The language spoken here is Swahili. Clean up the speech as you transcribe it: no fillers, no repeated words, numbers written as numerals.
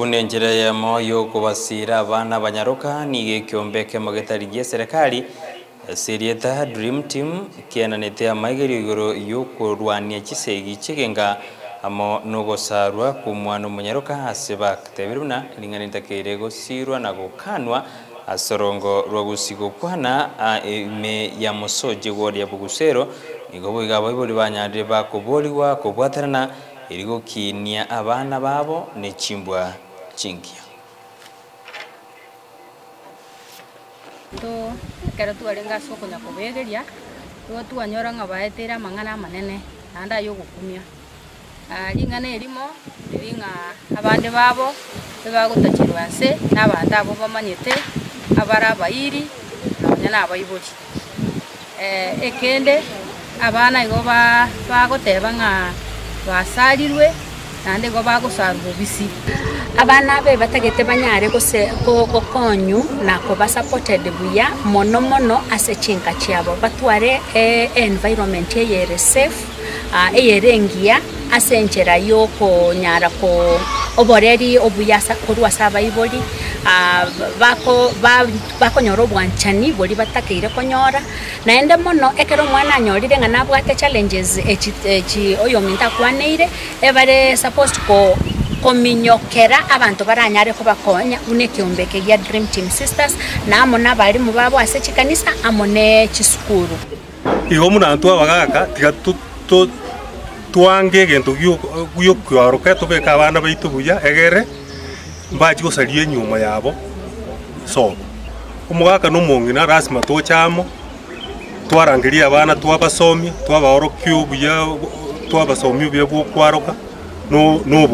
Bunenjera ya moyo kubasira abana banyaruka ni kiombeke magetarigie serikali serieta Dream Team kiananete amaigerio igoro yokurwania chisegi chigenga amo nogosarwa kumwana munyaruka aseba tebiruna linganita kerego sirwa na gukanwa asorongo rwagusigo kwana me ya musoje wori ya bugusero igobo igabo iboli banyande bakoboliwa kubwatarana irigo kinia abana babo ne chimbwa chingia to kero tu arenga soko nya kubegeria to tu anyora ngabaetera mangana manene nanda yo gukumia ringana erimo ringa abande babo begagutachirwa se nabanda abo bamanyete abara bairi nyana abayiboli ekende abana igo bagoteba nga basarirwe nande go bagusarwa bisi abana be batagete banyare gokonyu na ko supported buya mono ase chinka chiabo batware environment yere safe eyerengia ase nchera yoko nyara ko oboreri obuyasa kurwa sabayiboli bako nyoro bwanchani boli batakeire konyora naende mono ekero mwana nyorire nga nabwate challenges echi oyo minta kwaneire ebare supposed ko kominyokera abantu baranyare ko bakonya une kiombeke ya Dream Team Sisters na amona bari mu babo ase chikanisa amone chisukuru igo munantu abagaka tiga twange gento gyo kwaroka tobeka abana baitu buya egere mbaji gosarie nyuma yabo so umugaka no mongina rasima tochamo twarangiria abana twabasomi twabaorokyo buya twabasomi bye bwo kwaroka no